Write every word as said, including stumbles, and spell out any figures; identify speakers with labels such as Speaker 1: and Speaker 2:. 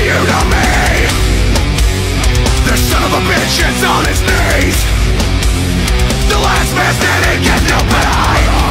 Speaker 1: you to me. The son of a bitch is on his knees. The last man standing gets no pay.